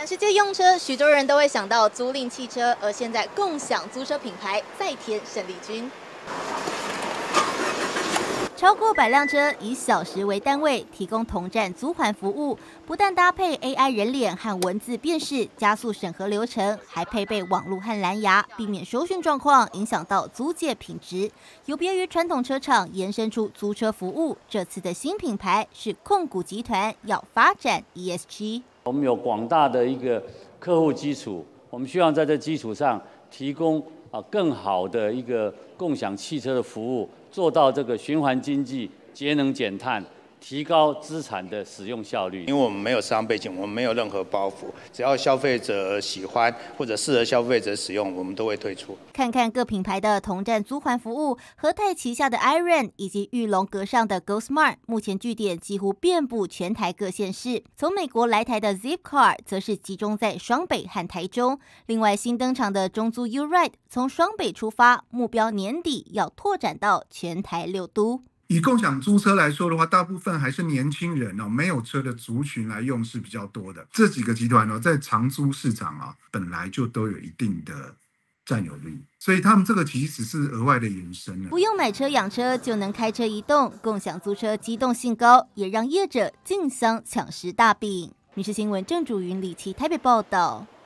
世界用车，许多人都会想到租赁汽车，而现在共享租车品牌再添胜利军。超过100辆车以小时为单位提供同站租还服务，不但搭配 AI 人脸和文字辨识，加速审核流程，还配备网络和蓝牙，避免收讯状况影响到租借品质。有别于传统车厂延伸出租车服务，这次的新品牌是控股集团要发展 ESG。 我们有广大的一个客户基础，我们希望在这基础上提供更好的一个共享汽车的服务，做到这个循环经济、节能减碳，提高资产的使用效率。 因为我们没有商背景，我们没有任何包袱，只要消费者喜欢或者适合消费者使用，我们都会推出。 看看各品牌的同站租还服务，和泰旗下的 iRent 以及裕隆阁上的 GoSmart， 目前据点几乎遍布全台各县市。从美国来台的 Zipcar 则是集中在双北和台中。另外新登场的中租 URide 从双北出发，目标年底要拓展到全台6都。 以共享租车来说的话，大部分还是年轻人哦，没有车的族群来用是比较多的。这几个集团哦，在长租市场本来就都有一定的占有率，所以他们这个其实是额外的延伸了。 不用买车养车就能开车移动，共享租车机动性高，也让业者竞相抢食大饼。民视新闻郑主云、李琦台北报道。